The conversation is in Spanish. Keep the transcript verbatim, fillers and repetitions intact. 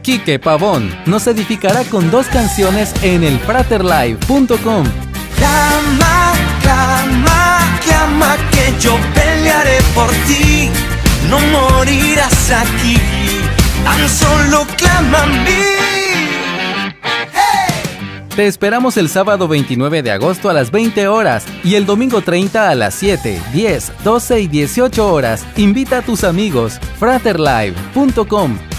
Quique Pavón nos edificará con dos canciones en el frater live punto com. Clama, clama, clama que yo pelearé por ti. No morirás aquí, tan solo clama a mí. ¡Hey! Te esperamos el sábado veintinueve de agosto a las veinte horas y el domingo treinta a las siete, diez, doce y dieciocho horas. Invita a tus amigos. frater live punto com.